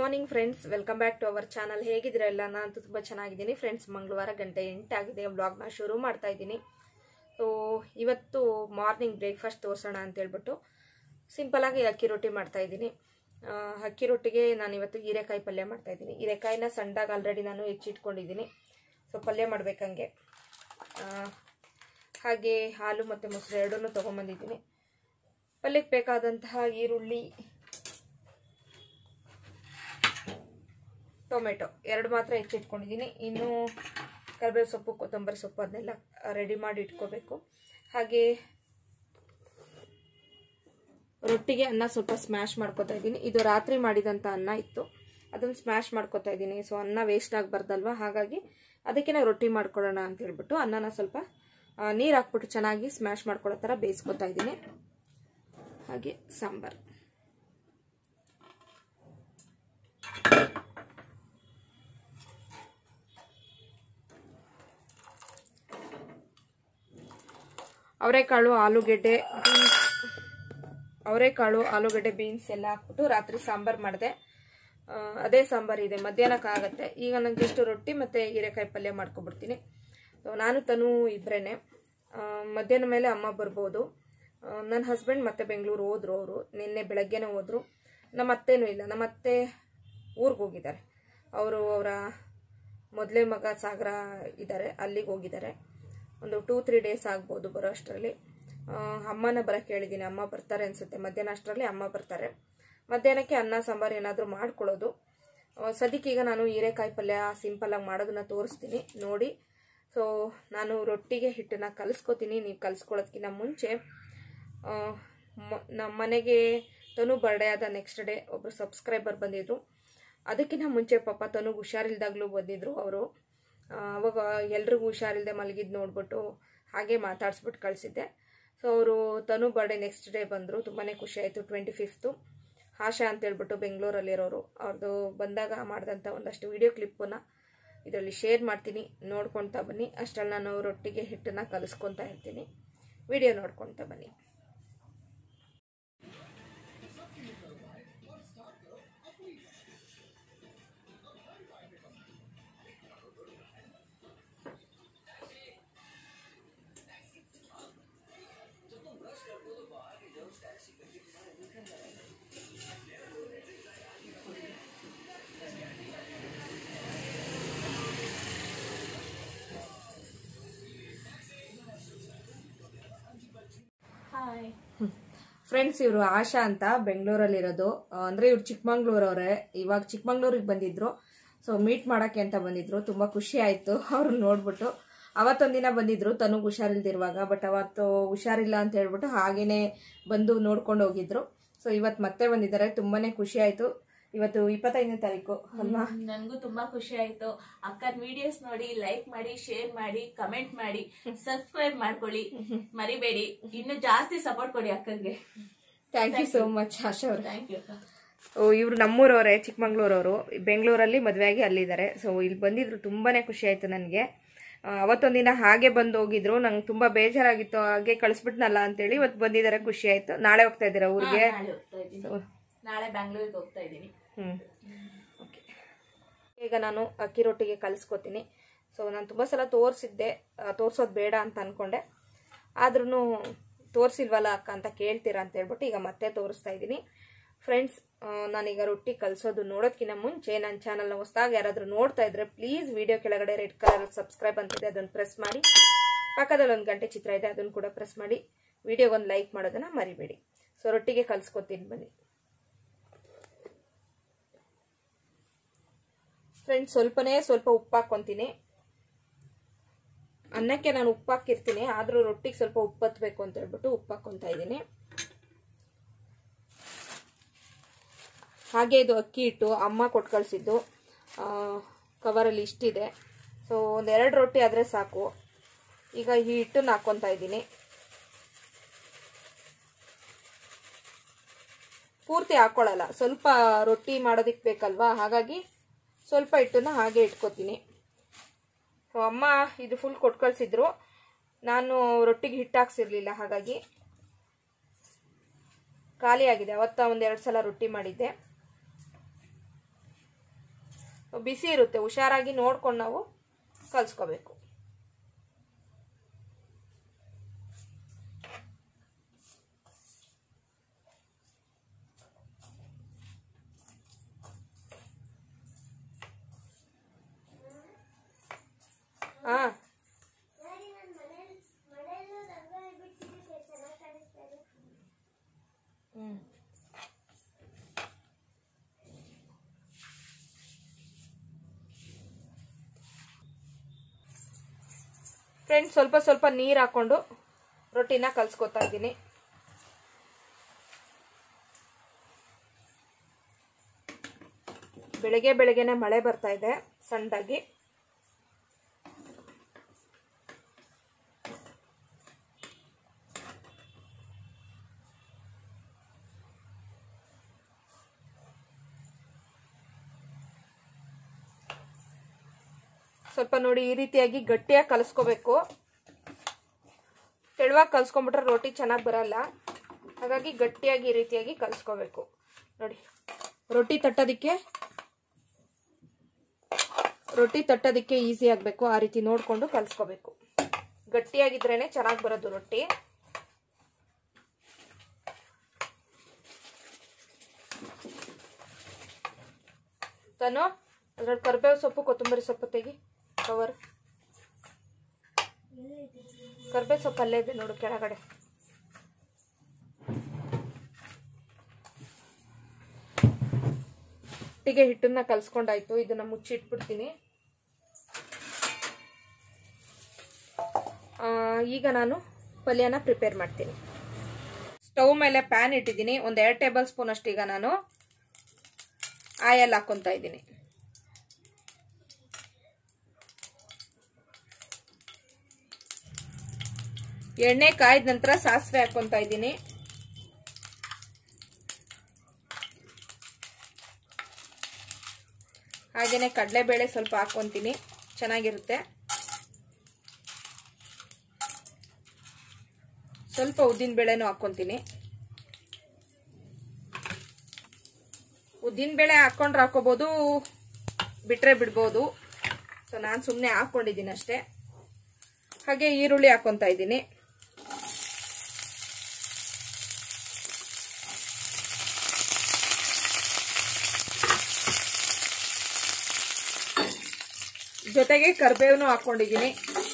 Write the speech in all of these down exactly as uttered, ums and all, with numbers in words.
Morning friends, welcome back to our channel. ಹೇಗಿದ್ದೀರಾ ಎಲ್ಲ? ನಾನು ತುಂಬ ಚೆನ್ನಾಗಿದ್ದೀನಿ ಫ್ರೆಂಡ್ಸ್. ಮಂಗಳವಾರ ಗಂಟೆ ಎಂಟಾಗಿದೆ, ವ್ಲಾಗ್ನ ಶುರು ಮಾಡ್ತಾ ಇದ್ದೀನಿ. ಸೊ ಇವತ್ತು ಮಾರ್ನಿಂಗ್ ಬ್ರೇಕ್ಫಾಸ್ಟ್ ತೋರಿಸೋಣ ಅಂತೇಳ್ಬಿಟ್ಟು ಸಿಂಪಲಾಗಿ ಅಕ್ಕಿ ರೊಟ್ಟಿ ಮಾಡ್ತಾ ಇದ್ದೀನಿ. ಅಕ್ಕಿ ರೊಟ್ಟಿಗೆ ನಾನು ಇವತ್ತು ಹೀರೆಕಾಯಿ ಪಲ್ಯ ಮಾಡ್ತಾ ಇದ್ದೀನಿ. ಹೀರೆಕಾಯಿನ ಸಣ್ಣದಾಗಿ ಆಲ್ರೆಡಿ ನಾನು ಹೆಚ್ಚಿಟ್ಕೊಂಡಿದ್ದೀನಿ. ಸೊ ಪಲ್ಯ ಮಾಡಬೇಕಂಗೆ. ಹಾಗೆ ಹಾಲು ಮತ್ತು ಮೊಸರು ಎರಡನ್ನೂ ತೊಗೊಂಬಂದಿದ್ದೀನಿ. ಪಲ್ಯಕ್ಕೆ ಬೇಕಾದಂತಹ ಈರುಳ್ಳಿ, ಟೊಮೆಟೊ ಎರಡು ಮಾತ್ರ ಹೆಚ್ಚಿಟ್ಕೊಂಡಿದ್ದೀನಿ. ಇನ್ನು ಕರಿಬೇವು ಸೊಪ್ಪು, ಕೊತ್ತಂಬರಿ ಸೊಪ್ಪು ಅದನ್ನೆಲ್ಲ ರೆಡಿ ಮಾಡಿ ಇಟ್ಕೋಬೇಕು. ಹಾಗೆ ರೊಟ್ಟಿಗೆ ಅನ್ನ ಸ್ವಲ್ಪ ಸ್ಮ್ಯಾಶ್ ಮಾಡ್ಕೊತಾ ಇದ್ದೀನಿ. ಇದು ರಾತ್ರಿ ಮಾಡಿದಂಥ ಅನ್ನ ಇತ್ತು, ಅದನ್ನು ಸ್ಮ್ಯಾಶ್ ಮಾಡ್ಕೊತಾ ಇದ್ದೀನಿ. ಸೊ ಅನ್ನ ವೇಸ್ಟ್ ಆಗಬಾರ್ದಲ್ವ, ಹಾಗಾಗಿ ಅದಕ್ಕೆ ನಾವು ರೊಟ್ಟಿ ಮಾಡ್ಕೊಳ್ಳೋಣ ಅಂತ ಹೇಳ್ಬಿಟ್ಟು ಅನ್ನನ ಸ್ವಲ್ಪ ನೀರು ಹಾಕ್ಬಿಟ್ಟು ಚೆನ್ನಾಗಿ ಸ್ಮ್ಯಾಶ್ ಮಾಡ್ಕೊಳ್ಳೋ ಥರ ಬೇಯಿಸ್ಕೊತಾ ಇದ್ದೀನಿ. ಹಾಗೆ ಸಾಂಬಾರು, ಅವರೆಕಾಳು, ಆಲೂಗೆಡ್ಡೆ, ಬೀನ್ಸ್ ಅವರೆಕಾಳು ಆಲೂಗಡ್ಡೆ ಬೀನ್ಸ್ ಎಲ್ಲ ಹಾಕ್ಬಿಟ್ಟು ರಾತ್ರಿ ಸಾಂಬಾರು ಮಾಡಿದೆ. ಅದೇ ಸಾಂಬಾರು ಇದೆ, ಮಧ್ಯಾಹ್ನಕ್ಕಾಗತ್ತೆ. ಈಗ ನನಗೆ ಎಷ್ಟು ರೊಟ್ಟಿ ಮತ್ತು ಹೀರೆಕಾಯಿ ಪಲ್ಯ ಮಾಡ್ಕೊಬಿಡ್ತೀನಿ. ನಾನು ತನು ಇಬ್ಬರೇ. ಮಧ್ಯಾಹ್ನ ಮೇಲೆ ಅಮ್ಮ ಬರ್ಬೋದು. ನನ್ನ ಹಸ್ಬೆಂಡ್ ಮತ್ತೆ ಬೆಂಗಳೂರು ಹೋದ್ರು. ಅವರು ನಿನ್ನೆ ಬೆಳಗ್ಗೆನೇ ಹೋದರು. ನಮ್ಮ ಅತ್ತೇನೂ ಇಲ್ಲ, ನಮ್ಮ ಅತ್ತೆ ಊರಿಗೆ ಹೋಗಿದ್ದಾರೆ. ಅವರು ಅವರ ಮೊದಲೇ ಮಗ ಸಾಗರ ಇದ್ದಾರೆ, ಅಲ್ಲಿಗೆ ಹೋಗಿದ್ದಾರೆ. ಒಂದು ಟೂ ತ್ರೀ ಡೇಸ್ ಆಗ್ಬೋದು ಬರೋ ಅಷ್ಟರಲ್ಲಿ. ಅಮ್ಮನ ಬರೋಕ್ಕೆ ಹೇಳಿದ್ದೀನಿ, ಅಮ್ಮ ಬರ್ತಾರೆ ಅನಿಸುತ್ತೆ. ಮಧ್ಯಾಹ್ನ ಅಷ್ಟರಲ್ಲಿ ಅಮ್ಮ ಬರ್ತಾರೆ. ಮಧ್ಯಾಹ್ನಕ್ಕೆ ಅನ್ನ ಸಾಂಬಾರು ಏನಾದರೂ ಮಾಡ್ಕೊಳ್ಳೋದು. ಸದ್ಯಕ್ಕೀಗ ನಾನು ಹೀರೆಕಾಯಿ ಪಲ್ಯ ಸಿಂಪಲಾಗಿ ಮಾಡೋದನ್ನ ತೋರಿಸ್ತೀನಿ ನೋಡಿ. ಸೊ ನಾನು ರೊಟ್ಟಿಗೆ ಹಿಟ್ಟನ್ನು ಕಲಿಸ್ಕೊತೀನಿ. ನೀವು ಕಲಿಸ್ಕೊಳ್ಳೋದಕ್ಕಿಂತ ಮುಂಚೆ ನಮ್ಮ ಮನೆಗೆ ತನು ಬರ್ಡೇ ಆದ ನೆಕ್ಸ್ಟ್ ಡೇ ಒಬ್ಬರು ಸಬ್ಸ್ಕ್ರೈಬರ್ ಬಂದಿದ್ರು. ಅದಕ್ಕಿಂತ ಮುಂಚೆ ಪಾಪ ತನುಗೆ ಹುಷಾರಿಲ್ದಾಗಲೂ ಬಂದಿದ್ರು ಅವರು. ಅವಾಗ ಎಲ್ರಿಗೂ ಹುಷಾರಿಲ್ಲದೆ ಮಲಗಿದ್ದು ನೋಡ್ಬಿಟ್ಟು ಹಾಗೆ ಮಾತಾಡಿಸ್ಬಿಟ್ಟು ಕಳಿಸಿದ್ದೆ. ಸೊ ಅವರು ತನು ಬರ್ಡೇ ನೆಕ್ಸ್ಟ್ ಡೇ ಬಂದರು. ತುಂಬಾ ಖುಷಿ ಆಯಿತು. ಟ್ವೆಂಟಿ ಫಿಫ್ತು ಆಶಾ ಅಂತೇಳ್ಬಿಟ್ಟು ಬೆಂಗಳೂರಲ್ಲಿರೋರು. ಅವ್ರದ್ದು ಬಂದಾಗ ಮಾಡಿದಂಥ ಒಂದಷ್ಟು ವಿಡಿಯೋ ಕ್ಲಿಪ್ಪನ್ನು ಇದರಲ್ಲಿ ಶೇರ್ ಮಾಡ್ತೀನಿ, ನೋಡ್ಕೊಳ್ತಾ ಬನ್ನಿ. ಅಷ್ಟರಲ್ಲಿ ನಾನು ರೊಟ್ಟಿಗೆ ಹಿಟ್ಟನ್ನು ಕಲಿಸ್ಕೊತಾ ಇರ್ತೀನಿ. ವಿಡಿಯೋ ನೋಡ್ಕೊಳ್ತಾ ಬನ್ನಿ. ಫ್ರೆಂಡ್ಸ್, ಇವರು ಆಶಾ ಅಂತ ಬೆಂಗಳೂರಲ್ಲಿರೋದು. ಅಂದರೆ ಇವ್ರು ಚಿಕ್ಕಮಂಗ್ಳೂರವ್ರೆ. ಇವಾಗ ಚಿಕ್ಕಮಂಗ್ಳೂರಿಗೆ ಬಂದಿದ್ರು. ಸೊ ಮೀಟ್ ಮಾಡೋಕ್ಕೆ ಅಂತ ಬಂದಿದ್ರು. ತುಂಬ ಖುಷಿ ಆಯಿತು ಅವ್ರನ್ನ ನೋಡ್ಬಿಟ್ಟು. ಅವತ್ತೊಂದಿನ ಬಂದಿದ್ರು ತನುಗೆ ಹುಷಾರಿಲ್ದಿರುವಾಗ. ಬಟ್ ಅವತ್ತು ಹುಷಾರಿಲ್ಲ ಅಂತ ಹೇಳ್ಬಿಟ್ಟು ಹಾಗೇನೆ ಬಂದು ನೋಡ್ಕೊಂಡು ಹೋಗಿದ್ರು. ಸೊ ಇವತ್ತು ಮತ್ತೆ ಬಂದಿದ್ದಾರೆ. ತುಂಬಾ ಖುಷಿ ಆಯಿತು. ಇವತ್ತು ಇಪ್ಪತ್ತೈದನೇ ತಾರೀಕು ಅಲ್ವಾ? ನನ್ಗೂ ತುಂಬಾ ಖುಷಿ ಆಯ್ತು. ಅಕ್ಕನ ವಿಡಿಯೋಸ್ ನೋಡಿ ಲೈಕ್ ಮಾಡಿ, ಶೇರ್ ಮಾಡಿ, ಕಮೆಂಟ್ ಮಾಡಿ, ಸಬ್ಸ್ಕ್ರೈಬ್ ಮಾಡ್ಕೊಳ್ಳಿ, ಮರಿಬೇಡಿ. ಇನ್ನು ಜಾಸ್ತಿ ಸಪೋರ್ಟ್ ಕೊಡಿ ಅಕ್ಕಂಗೆ. Thank you so much Asha ಅವ್ರು. Thank you. ಇವ್ರು ನಮ್ಮೂರವರೇ, ಚಿಕ್ಕಮಂಗ್ಳೂರವರು. ಬೆಂಗಳೂರಲ್ಲಿ ಮದುವೆಯಾಗಿ ಅಲ್ಲಿದ್ದಾರೆ. ಸೊ ಇಲ್ಲಿ ಬಂದಿದ್ರು. ತುಂಬಾನೇ ಖುಷಿ ಆಯ್ತು ನನಗೆ. ಅವತ್ತೊಂದಿನ ಹಾಗೆ ಬಂದು ಹೋಗಿದ್ರು. ನಂಗೆ ತುಂಬಾ ಬೇಜಾರಾಗಿತ್ತು, ಹಾಗೆ ಕಳಿಸ್ಬಿಟ್ನಲ್ಲ ಅಂತೇಳಿ. ಇವತ್ತು ಬಂದಿದ್ದಾರೆ, ಖುಷಿ ಆಯ್ತು. ನಾಳೆ ಹೋಗ್ತಾ ಇದ್ದೀರಾ ಊರಿಗೆ? ನಾಳೆ ಬ್ಯಾಂಗ್ಳೂರಿಗೆ ಹೋಗ್ತಾ ಇದ್ದೀನಿ. Hmm okay. ಈಗ ನಾನು ಅಕ್ಕಿ ರೊಟ್ಟಿಗೆ ಕಲಿಸ್ಕೊತೀನಿ. ಸೊ ನಾನು ತುಂಬ ಸಲ ತೋರಿಸಿದ್ದೆ, ತೋರಿಸೋದು ಬೇಡ ಅಂತ ಅಂದ್ಕೊಂಡೆ. ಆದ್ರೂ ತೋರಿಸಿಲ್ವಲ್ಲ ಅಕ್ಕ ಅಂತ ಕೇಳ್ತೀರಾ ಅಂತ ಹೇಳ್ಬಿಟ್ಟು ಈಗ ಮತ್ತೆ ತೋರಿಸ್ತಾ ಇದ್ದೀನಿ. ಫ್ರೆಂಡ್ಸ್, ನಾನೀಗ ರೊಟ್ಟಿ ಕಲಿಸೋದು ನೋಡೋದಕ್ಕಿಂತ ಮುಂಚೆ ನನ್ನ ಚಾನಲ್ನ ಹೊಸದಾಗಿ ಯಾರಾದರೂ ನೋಡ್ತಾ ಇದ್ರೆ ಪ್ಲೀಸ್ ವಿಡಿಯೋ ಕೆಳಗಡೆ ರೆಡ್ ಕಲರ್ ಸಬ್ಸ್ಕ್ರೈಬ್ ಅಂತಿದೆ, ಅದನ್ನು ಪ್ರೆಸ್ ಮಾಡಿ. ಪಕ್ಕದಲ್ಲಿ ಒಂದು ಗಂಟೆ ಚಿತ್ರ ಇದೆ, ಅದನ್ನು ಕೂಡ ಪ್ರೆಸ್ ಮಾಡಿ. ವಿಡಿಯೋಗೊಂದು ಲೈಕ್ ಮಾಡೋದನ್ನು ಮರಿಬೇಡಿ. ಸೊ ರೊಟ್ಟಿಗೆ ಕಲಿಸ್ಕೊತೀನಿ ಬನ್ನಿ. ಫ್ರೆಂಡ್ಸ್, ಸ್ವಲ್ಪನೇ ಸ್ವಲ್ಪ ಉಪ್ಪು ಹಾಕ್ಕೊತೀನಿ. ಅನ್ನಕ್ಕೆ ನಾನು ಉಪ್ಪು ಹಾಕಿರ್ತೀನಿ, ಆದರೂ ರೊಟ್ಟಿಗೆ ಸ್ವಲ್ಪ ಉಪ್ಪು ಹತ್ತಬೇಕು ಅಂತ ಹೇಳ್ಬಿಟ್ಟು ಉಪ್ಪು ಹಾಕ್ಕೊತಾ ಇದ್ದೀನಿ. ಹಾಗೆ ಇದು ಅಕ್ಕಿ ಹಿಟ್ಟು ಅಮ್ಮ ಕೊಟ್ಟು ಕಳಿಸಿದ್ದು. ಕವರಲ್ಲಿ ಇಷ್ಟಿದೆ. ಸೊ ಒಂದೆರಡು ರೊಟ್ಟಿ ಆದರೆ ಸಾಕು. ಈಗ ಈ ಹಿಟ್ಟನ್ನು ಹಾಕ್ಕೊತಾ ಇದ್ದೀನಿ. ಪೂರ್ತಿ ಹಾಕ್ಕೊಳ್ಳಲ್ಲ, ಸ್ವಲ್ಪ ರೊಟ್ಟಿ ಮಾಡೋದಕ್ಕೆ ಬೇಕಲ್ವಾ, ಹಾಗಾಗಿ ಸ್ವಲ್ಪ ಹಿಟ್ಟನ್ನು ಹಾಗೆ ಇಟ್ಕೋತೀನಿ. ಸೊ ಅಮ್ಮ ಇದು ಫುಲ್ ಕೊಟ್ಟು ಕಳಿಸಿದ್ರು. ನಾನು ರೊಟ್ಟಿಗೆ ಹಿಟ್ಟು ಹಾಕ್ಸಿರ್ಲಿಲ್ಲ, ಹಾಗಾಗಿ ಖಾಲಿ ಆಗಿದೆ. ಅವತ್ತ ಒಂದೆರಡು ಸಲ ರೊಟ್ಟಿ ಮಾಡಿದ್ದೆ. ಬಿಸಿ ಇರುತ್ತೆ, ಹುಷಾರಾಗಿ ನೋಡ್ಕೊಂಡು ನಾವು ಕಲ್ಸ್ಕೋಬೇಕು. ಹಾ ಹ್ಮ್ ಫ್ರೆಂಡ್ಸ್, ಸ್ವಲ್ಪ ಸ್ವಲ್ಪ ನೀರು ಹಾಕೊಂಡು ರೊಟ್ಟಿನ ಕಲ್ಸ್ಕೊತಾ ಇದ್ದೀನಿ. ಬೆಳಗ್ಗೆ ಬೆಳಗ್ಗೆನೆ ಮಳೆ ಬರ್ತಾ ಇದೆ ಸಣ್ಣದಾಗಿ. ಸ್ವಲ್ಪ ನೋಡಿ ಈ ರೀತಿಯಾಗಿ ಗಟ್ಟಿಯಾಗಿ ಕಲಸ್ಕೋಬೇಕು. ತೆಳುವಾಗಿ ಕಲ್ಸ್ಕೊಂಡ್ಬಿಟ್ರೆ ರೊಟ್ಟಿ ಚೆನ್ನಾಗಿ ಬರಲ್ಲ. ಹಾಗಾಗಿ ಗಟ್ಟಿಯಾಗಿ ಈ ರೀತಿಯಾಗಿ ಕಲ್ಸ್ಕೋಬೇಕು. ನೋಡಿ, ರೊಟ್ಟಿ ತಟ್ಟೋದಕ್ಕೆ ರೊಟ್ಟಿ ತಟ್ಟೋದಕ್ಕೆ ಈಸಿ ಆಗಬೇಕು. ಆ ರೀತಿ ನೋಡಿಕೊಂಡು ಕಲ್ಸ್ಕೋಬೇಕು. ಗಟ್ಟಿಯಾಗಿದ್ರೇನೆ ಚೆನ್ನಾಗಿ ಬರೋದು ರೊಟ್ಟಿ. ತಾನು ಅದ್ರಲ್ಲಿ ಕರಿಬೇವು ಸೊಪ್ಪು, ಕೊತ್ತಂಬರಿ ಸೊಪ್ಪು ತೆಗಿ ಕವರ್. ಕರಿಬೇವು ಸೊಪ್ಪು ಅಲ್ಲೇ ಇದೆ ನೋಡು ಕೆಳಗಡೆ. ಒಟ್ಟಿಗೆ ಹಿಟ್ಟನ್ನ ಕಲ್ಸ್ಕೊಂಡಾಯ್ತು. ಇದನ್ನ ಮುಚ್ಚಿಟ್ಬಿಡ್ತೀನಿ. ಈಗ ನಾನು ಪಲ್ಯನ ಪ್ರಿಪೇರ್ ಮಾಡ್ತೀನಿ. ಸ್ಟವ್ ಮೇಲೆ ಪ್ಯಾನ್ ಇಟ್ಟಿದ್ದೀನಿ. ಒಂದು ಎರಡು ಟೇಬಲ್ ಸ್ಪೂನ್ ಅಷ್ಟು ಈಗ ನಾನು ಆಯಿಲ್ ಹಾಕ್ಕೊಂತ ಇದ್ದೀನಿ. ಎಣ್ಣೆ ಕಾಯ್ದ ನಂತರ ಸಾಸಿವೆ ಹಾಕ್ಕೊಂತ ಇದ್ದೀನಿ. ಹಾಗೇನೆ ಕಡಲೆಬೇಳೆ ಸ್ವಲ್ಪ ಹಾಕ್ಕೊಂತೀನಿ, ಚೆನ್ನಾಗಿರುತ್ತೆ. ಸ್ವಲ್ಪ ಉದ್ದಿನ ಬೇಳೆನೂ ಹಾಕ್ಕೊಂತೀನಿ. ಉದ್ದಿನ ಬೇಳೆ ಹಾಕೊಂಡ್ರೆ ಹಾಕೋಬಹುದು, ಬಿಟ್ರೆ ಬಿಡ್ಬೋದು. ಸೊ ನಾನು ಸುಮ್ಮನೆ ಹಾಕೊಂಡಿದ್ದೀನಿ ಅಷ್ಟೇ. ಹಾಗೆ ಈರುಳ್ಳಿ ಹಾಕೊಂತ ಇದ್ದೀನಿ. ಜೊತೆಗೆ ಕರಿಬೇವನ್ನು ಹಾಕೊಂಡಿದ್ದೀನಿ.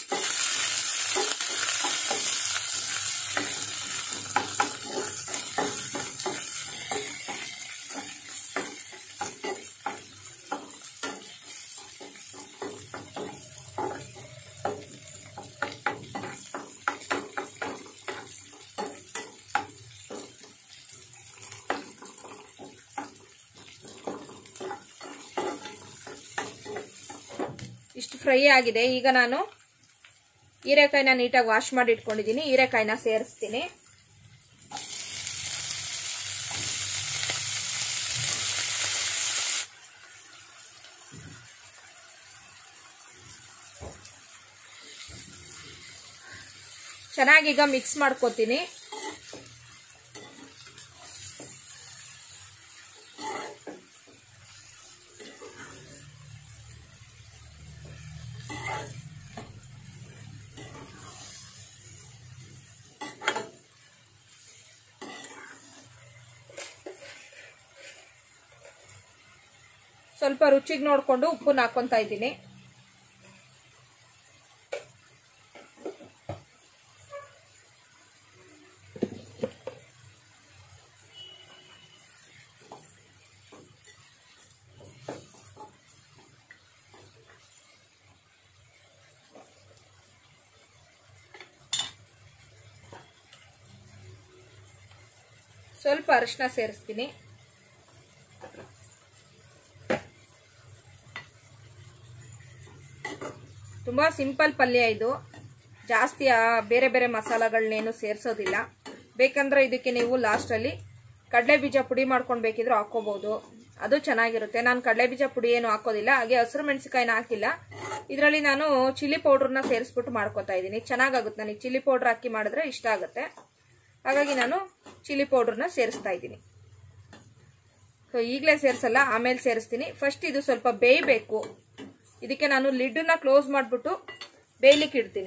ಇಷ್ಟು ಫ್ರೈ ಆಗಿದೆ. ಈಗ ನಾನು ಹೀರೆಕಾಯಿನ ನೀಟಾಗಿ ವಾಶ್ ಮಾಡಿ ಇಟ್ಕೊಂಡಿದ್ದೀನಿ. ಹೀರೆಕಾಯಿನ ಸೇರಿಸ್ತೀನಿ. ಚೆನ್ನಾಗೀಗ ಮಿಕ್ಸ್ ಮಾಡ್ಕೋತೀನಿ. ಸ್ವಲ್ಪ ರುಚಿಗೆ ನೋಡಿಕೊಂಡು ಉಪ್ಪನ್ನ ಹಾಕೊಂತ ಇದ್ದೀನಿ. ಸ್ವಲ್ಪ ಅರಿಶಿನ ಸೇರಿಸ್ತೀನಿ. ತುಂಬಾ ಸಿಂಪಲ್ ಪಲ್ಯ ಇದು. ಜಾಸ್ತಿ ಬೇರೆ ಬೇರೆ ಮಸಾಲೆಗಳನ್ನೇನು ಸೇರಿಸೋದಿಲ್ಲ. ಬೇಕಂದ್ರೆ ಇದಕ್ಕೆ ನೀವು ಲಾಸ್ಟಲ್ಲಿ ಕಡಲೆ ಬೀಜ ಪುಡಿ ಮಾಡ್ಕೊಂಡು ಬೇಕಿದ್ರು ಹಾಕೋಬಹುದು, ಅದು ಚೆನ್ನಾಗಿರುತ್ತೆ. ನಾನು ಕಡಲೆ ಬೀಜ ಪುಡಿ ಏನು ಹಾಕೋದಿಲ್ಲ. ಹಾಗೆ ಹಸಿರು ಮೆಣಸಿಕಾಯಿನ ಹಾಕಿಲ್ಲ. ಇದರಲ್ಲಿ ನಾನು ಚಿಲ್ಲಿ ಪೌಡ್ರನ್ನ ಸೇರಿಸ್ಬಿಟ್ಟು ಮಾಡ್ಕೋತಾ ಇದ್ದೀನಿ. ಚೆನ್ನಾಗಾಗುತ್ತೆ. ನನಗೆ ಚಿಲ್ಲಿ ಪೌಡ್ರ್ ಹಾಕಿ ಮಾಡಿದ್ರೆ ಇಷ್ಟ ಆಗುತ್ತೆ. ಹಾಗಾಗಿ ನಾನು ಚಿಲ್ಲಿ ಪೌಡ್ರನ್ನ ಸೇರಿಸ್ತಾ ಇದ್ದೀನಿ. ಸೊ ಈಗಲೇ ಸೇರಿಸಲ್ಲ, ಆಮೇಲೆ ಸೇರಿಸ್ತೀನಿ. ಫಸ್ಟ್ ಇದು ಸ್ವಲ್ಪ ಬೇಯಬೇಕು. ಇದಕ್ಕೆ ನಾನು ಲಿಡ್ಡನ್ನ ಕ್ಲೋಸ್ ಮಾಡಿಬಿಟ್ಟು ಬೇಯಲಿಕ್ಕೆ ಇಡ್ತೀನಿ.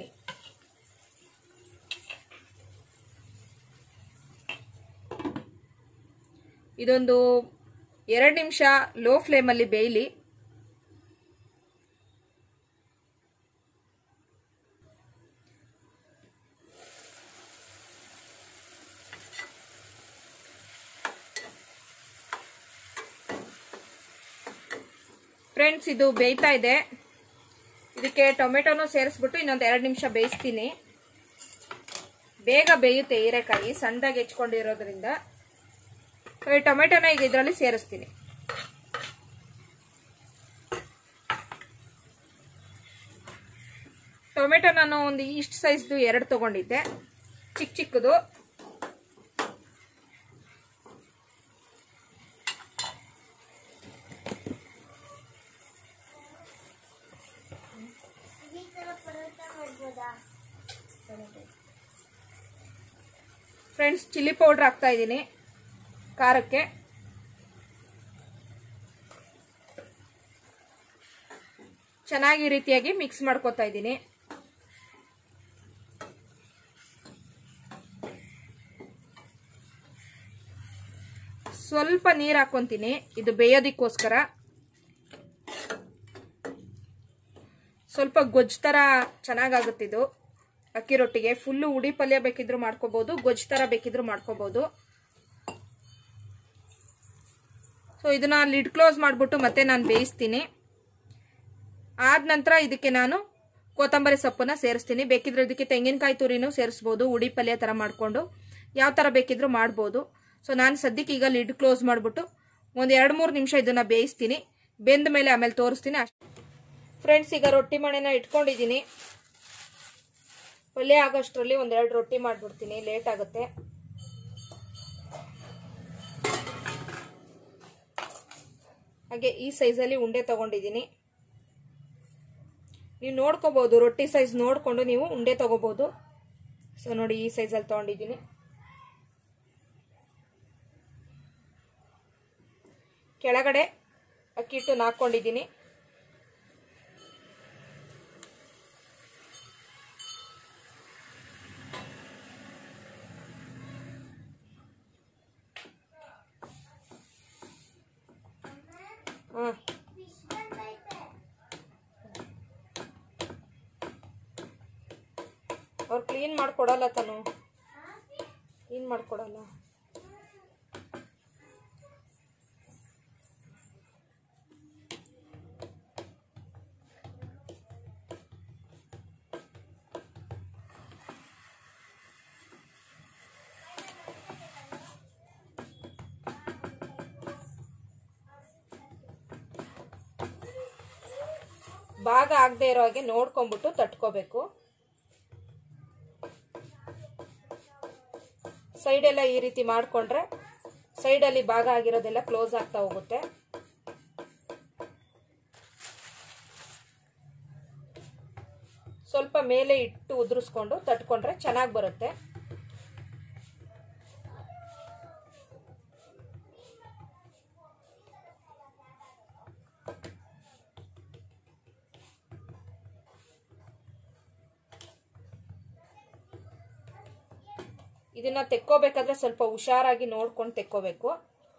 ಇದೊಂದು ಎರಡು ನಿಮಿಷ ಲೋ ಫ್ಲೇಮಲ್ಲಿ ಬೇಯಲಿ. ಫ್ರೆಂಡ್ಸ್, ಇದು ಬೇಯ್ತಾ ಇದೆ. ಇದಕ್ಕೆ ಟೊಮೆಟೊನು ಸೇರಿಸ್ಬಿಟ್ಟು ಇನ್ನೊಂದು ಎರಡು ನಿಮಿಷ ಬೇಯಿಸ್ತೀನಿ. ಬೇಗ ಬೇಯುತ್ತೆ ಹೀರೆಕಾಯಿ, ಸಣ್ಣದಾಗಿ ಹೆಚ್ಕೊಂಡಿರೋದ್ರಿಂದ. ಈ ಟೊಮೆಟೊನ ಈಗ ಇದರಲ್ಲಿ ಸೇರಿಸ್ತೀನಿ. ಟೊಮೆಟೊ ನಾನು ಒಂದು ಇಷ್ಟು ಸೈಜ್ದು ಎರಡು ತಗೊಂಡಿದ್ದೆ, ಚಿಕ್ಕ ಚಿಕ್ಕದು. ಫ್ರೆಂಡ್ಸ್, ಚಿಲ್ಲಿ ಪೌಡರ್ ಹಾಕ್ತಾ ಇದ್ದೀನಿ ಖಾರಕ್ಕೆ. ಚೆನ್ನಾಗಿ ಈ ರೀತಿಯಾಗಿ ಮಿಕ್ಸ್ ಮಾಡ್ಕೊತಾ ಇದ್ದೀನಿ. ಸ್ವಲ್ಪ ನೀರು ಹಾಕೊಂತೀನಿ, ಇದು ಬೇಯೋದಕ್ಕೋಸ್ಕರ. ಸ್ವಲ್ಪ ಗೊಜ್ಜು ತರ ಚೆನ್ನಾಗಾಗುತ್ತಿದ್ದು ಅಕ್ಕಿ ರೊಟ್ಟಿಗೆ. ಫುಲ್ಲು ಉಡಿ ಪಲ್ಯ ಬೇಕಿದ್ರು ಮಾಡ್ಕೋಬಹುದು, ಗೊಜ್ಜು ತರ ಬೇಕಿದ್ರು ಮಾಡ್ಕೋಬಹುದು. ಸೊ ಇದನ್ನ ಲಿಡ್ ಕ್ಲೋಸ್ ಮಾಡಿಬಿಟ್ಟು ಮತ್ತೆ ನಾನು ಬೇಯಿಸ್ತೀನಿ. ಆದ ನಂತರ ಇದಕ್ಕೆ ನಾನು ಕೊತ್ತಂಬರಿ ಸೊಪ್ಪನ್ನ ಸೇರಿಸ್ತೀನಿ. ಬೇಕಿದ್ರೆ ಇದಕ್ಕೆ ತೆಂಗಿನಕಾಯಿ ತುರಿನೂ ಸೇರಿಸ್ಬೋದು, ಉಡಿ ಪಲ್ಯ ತರ ಮಾಡ್ಕೊಂಡು ಯಾವ ತರ ಬೇಕಿದ್ರು ಮಾಡ್ಬೋದು. ಸೊ ನಾನು ಸದ್ಯಕ್ಕೆ ಈಗ ಲಿಡ್ ಕ್ಲೋಸ್ ಮಾಡಿಬಿಟ್ಟು ಒಂದು ಎರಡು ಮೂರು ನಿಮಿಷ ಇದನ್ನ ಬೇಯಿಸ್ತೀನಿ. ಬೆಂದ ಮೇಲೆ ಆಮೇಲೆ ತೋರಿಸ್ತೀನಿ ಅಷ್ಟೇ. ಫ್ರೆಂಡ್ಸ್, ಈಗ ರೊಟ್ಟಿ ಮಣೆನ ಇಟ್ಕೊಂಡಿದ್ದೀನಿ. ಪಲ್ಯ ಆಗೋಷ್ಟರಲ್ಲಿ ಒಂದೆರಡು ರೊಟ್ಟಿ ಮಾಡಿಬಿಡ್ತೀನಿ, ಲೇಟ್ ಆಗುತ್ತೆ. ಹಾಗೆ ಈ ಸೈಜಲ್ಲಿ ಉಂಡೆ ತಗೊಂಡಿದ್ದೀನಿ. ನೀವು ನೋಡ್ಕೋಬಹುದು, ರೊಟ್ಟಿ ಸೈಜ್ ನೋಡ್ಕೊಂಡು ನೀವು ಉಂಡೆ ತಗೋಬಹುದು. ಸೊ ನೋಡಿ, ಈ ಸೈಜಲ್ಲಿ ತಗೊಂಡಿದ್ದೀನಿ. ಕೆಳಗಡೆ ಅಕ್ಕಿ ಹಿಟ್ಟು ಹಾಕೊಂಡಿದ್ದೀನಿ. ಹಾ ಅವ್ರು ಕ್ಲೀನ್ ಮಾಡ್ಕೊಡಲ್ಲ ತಾನು, ಕ್ಲೀನ್ ಮಾಡ್ಕೊಡಲ್ಲ. ಭಾಗ ಆಗದೆ ಇರೋ ಹಾಗೆ ನೋಡ್ಕೊಂಡ್ಬಿಟ್ಟು ತಟ್ಕೋಬೇಕು. ಸೈಡ್ ಎಲ್ಲ ಈ ರೀತಿ ಮಾಡ್ಕೊಂಡ್ರೆ ಸೈಡಲ್ಲಿ ಭಾಗ ಆಗಿರೋದೆಲ್ಲ ಕ್ಲೋಸ್ ಆಗ್ತಾ ಹೋಗುತ್ತೆ. ಸ್ವಲ್ಪ ಮೇಲೆ ಇಟ್ಟು ಉದುರಿಸ್ಕೊಂಡು ತಟ್ಕೊಂಡ್ರೆ ಚೆನ್ನಾಗಿ ಬರುತ್ತೆ. ಇದನ್ನ ತೆಕ್ಕೋಬೇಕಾದ್ರೆ ಸ್ವಲ್ಪ ಹುಷಾರಾಗಿ ನೋಡ್ಕೊಂಡು ತೆಕ್ಕೋಬೇಕು.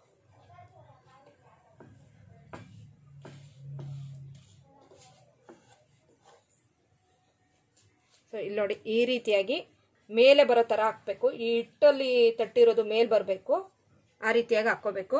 ಸೊ ಇಲ್ಲಿ ನೋಡಿ, ಈ ರೀತಿಯಾಗಿ ಮೇಲೆ ಬರೋ ತರ ಹಾಕ್ಬೇಕು. ಈ ಹಿಟ್ಟಲ್ಲಿ ತಟ್ಟಿರೋದು ಮೇಲ್ ಬರಬೇಕು, ಆ ರೀತಿಯಾಗಿ ಹಾಕೋಬೇಕು.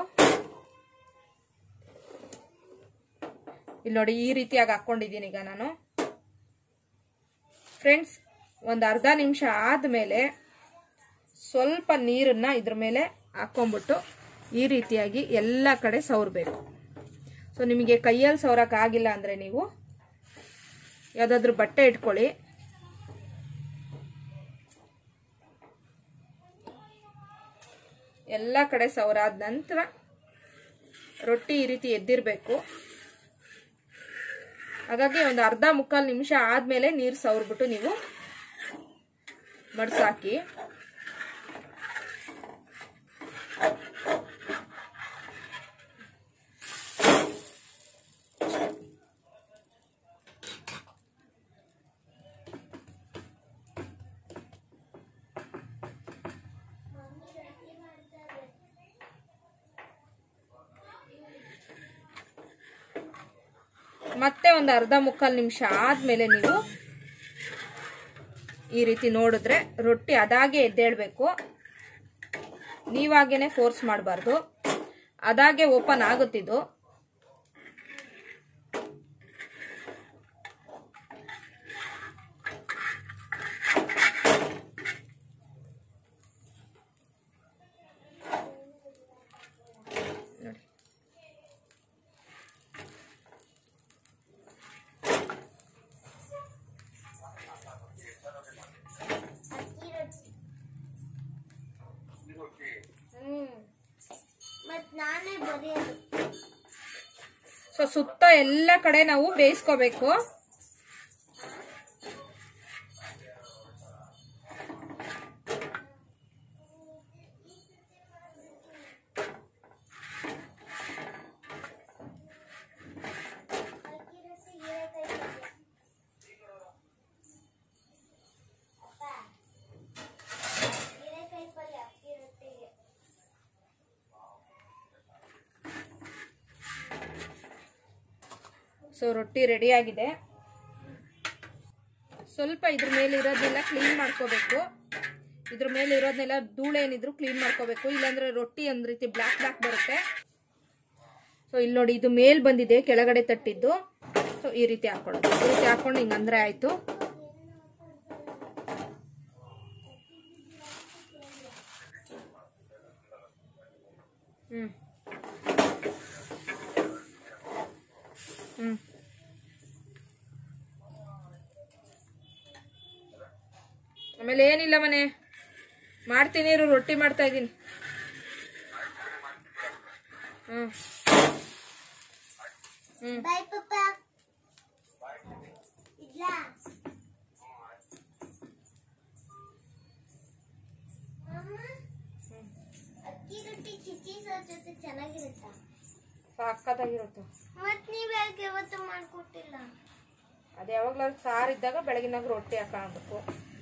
ಇಲ್ಲಿ ನೋಡಿ, ಈ ರೀತಿಯಾಗಿ ಹಾಕೊಂಡಿದ್ದೀನಿ ಈಗ ನಾನು. ಫ್ರೆಂಡ್ಸ್, ಒಂದು ಅರ್ಧ ನಿಮಿಷ ಆದ್ಮೇಲೆ ಸ್ವಲ್ಪ ನೀರನ್ನ ಇದ್ರ ಮೇಲೆ ಹಾಕೊಂಡ್ಬಿಟ್ಟು ಈ ರೀತಿಯಾಗಿ ಎಲ್ಲ ಕಡೆ ಸವರಬೇಕು. ಸೊ ನಿಮಗೆ ಕೈಯಲ್ಲಿ ಸವರಕ್ಕೆ ಆಗಿಲ್ಲ ಅಂದ್ರೆ ನೀವು ಯಾವುದಾದ್ರೂ ಬಟ್ಟೆ ಇಟ್ಕೊಳ್ಳಿ. ಎಲ್ಲ ಕಡೆ ಸವರಾದ ನಂತರ ರೊಟ್ಟಿ ಈ ರೀತಿ ಎದ್ದಿರಬೇಕು. ಹಾಗಾಗಿ ಒಂದು ಅರ್ಧ ಮುಕ್ಕಾಲು ನಿಮಿಷ ಆದ್ಮೇಲೆ ನೀರು ಸವರ್ಬಿಟ್ಟು ನೀವು ಮಡ್ಸಾಕಿ. ಮತ್ತೆ ಒಂದು ಅರ್ಧ ಮುಕ್ಕಾಲು ನಿಮಿಷ ಆದ್ಮೇಲೆ ನೀವು ಈ ರೀತಿ ನೋಡಿದ್ರೆ ರೊಟ್ಟಿ ಅದಾಗೆ ಎದ್ದೇಳ್ಬೇಕು. ನೀವಾಗೇನೆ ಫೋರ್ಸ್ ಮಾಡಬಾರ್ದು, ಅದಾಗೆ ಓಪನ್ ಆಗುತ್ತಿದ್ದು. ಸೊ ಸುತ್ತ ಎಲ್ಲ ಕಡೆ ನಾವು ಬೇಯಿಸ್ಕೋಬೇಕು. ಸೊ ರೊಟ್ಟಿ ರೆಡಿ ಆಗಿದೆ. ಸ್ವಲ್ಪ ಇದ್ರ ಮೇಲೆ ಇರೋದನ್ನೆಲ್ಲ ಕ್ಲೀನ್ ಮಾಡ್ಕೋಬೇಕು. ಇದ್ರ ಮೇಲೆ ಇರೋದನ್ನೆಲ್ಲ ಧೂಳು ಏನಿದ್ರು ಕ್ಲೀನ್ ಮಾಡ್ಕೋಬೇಕು, ಇಲ್ಲಾಂದ್ರೆ ರೊಟ್ಟಿ ಒಂದ್ ರೀತಿ ಬ್ಲಾಕ್ ಬ್ಲಾಕ್ ಬರುತ್ತೆ. ಸೊ ಇಲ್ಲಿ ನೋಡಿ, ಇದು ಮೇಲ್ ಬಂದಿದೆ, ಕೆಳಗಡೆ ತಟ್ಟಿದ್ದು. ಸೊ ಈ ರೀತಿ ಹಾಕೊಳ್ಳೋದು, ಈ ರೀತಿ ಹಾಕೊಂಡು ಹಿಂಗಂದ್ರೆ ಆಯ್ತು. ಹ್ಮ್ ಹ್ಮ್ ಆಮೇಲೆ ಏನಿಲ್ಲ ಮನೆ ಮಾಡ್ತೀನಿ, ರೊಟ್ಟಿ ಮಾಡ್ತಾ ಇದ್ದೀನಿ. ಹ್ಮ್ ಹ್ಮ್ ಸಾಕಾಗಿರುತ್ತೆ. ಅದೇ ಯಾವಾಗ್ಲಾದ್ರು ಸಾರು ಇದ್ದಾಗ ಬೆಳಗಿನಾಗ ರೊಟ್ಟಿ ಹಾಕೋಬೇಕು.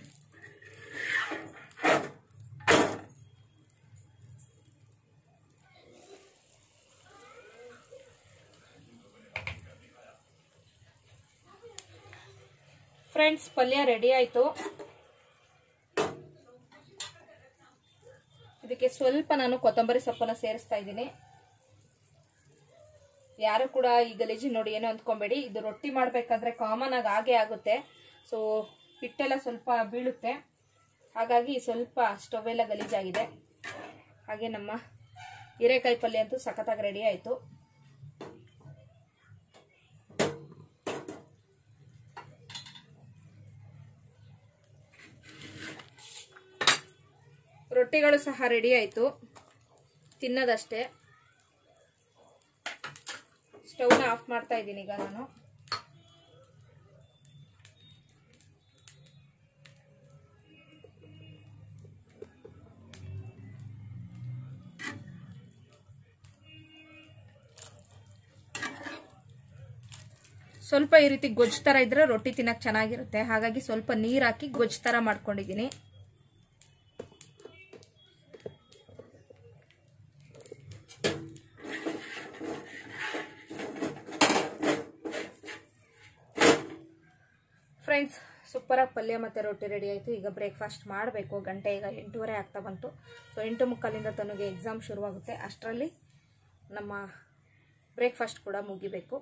ಫ್ರೆಂಡ್ಸ್, ಪಲ್ಯ ರೆಡಿ ಆಯ್ತು. ಇದಕ್ಕೆ ಸ್ವಲ್ಪ ನಾನು ಕೊತ್ತಂಬರಿ ಸೊಪ್ಪನ್ನ ಸೇರಿಸ್ತಾ ಇದ್ದೀನಿ. ಯಾರು ಕೂಡ ಈ ಗಲೀಜು ನೋಡಿ ಏನೋ ಅಂದ್ಕೊಬೇಡಿ, ಇದು ರೊಟ್ಟಿ ಮಾಡ್ಬೇಕಾದ್ರೆ ಕಾಮನ್ ಆಗಿ ಹಾಗೆ ಆಗುತ್ತೆ. ಸೊ ಹಿಟ್ಟೆಲ್ಲ ಸ್ವಲ್ಪ ಬೀಳುತ್ತೆ, ಹಾಗಾಗಿ ಸ್ವಲ್ಪ ಸ್ಟವ್ ಎಲ್ಲ ಗಲೀಜಾಗಿದೆ. ಹಾಗೆ ನಮ್ಮ ಹೀರೆಕಾಯಿ ಪಲ್ಯ ಅಂತೂ ಸಖತ್ತಾಗಿ ರೆಡಿ ಆಯ್ತು. ರೊಟ್ಟಿಗಳು ಸಹ ರೆಡಿ ಆಯ್ತು, ತಿನ್ನೋದಷ್ಟೇ. ಸ್ಟವ್ನ ಆಫ್ ಮಾಡ್ತಾ ಇದ್ದೀನಿ ಈಗ ನಾನು. ಸ್ವಲ್ಪ ಈ ರೀತಿ ಗೊಜ್ಜು ತರ ಇದ್ರೆ ರೊಟ್ಟಿ ತಿನ್ನಕ್ ಚೆನ್ನಾಗಿರುತ್ತೆ, ಹಾಗಾಗಿ ಸ್ವಲ್ಪ ನೀರ್ ಹಾಕಿ ಗೊಜ್ಜು ತರ ಮಾಡ್ಕೊಂಡಿದ್ದೀನಿ. ಫ್ರೆಂಡ್ಸ್, ಸೂಪರಾಗಿ ಪಲ್ಯ ಮತ್ತು ರೊಟ್ಟಿ ರೆಡಿ ಆಯಿತು. ಈಗ ಬ್ರೇಕ್ಫಾಸ್ಟ್ ಮಾಡಬೇಕು. ಗಂಟೆ ಈಗ ಎಂಟೂವರೆ ಆಗ್ತಾ ಬಂತು. ಸೊ ಎಂಟು ಮುಕ್ಕಾಲಿಂದ ತನಗೆ ಎಕ್ಸಾಮ್ ಶುರುವಾಗುತ್ತೆ. ಅಷ್ಟರಲ್ಲಿ ನಮ್ಮ ಬ್ರೇಕ್ಫಾಸ್ಟ್ ಕೂಡ ಮುಗಿಬೇಕು.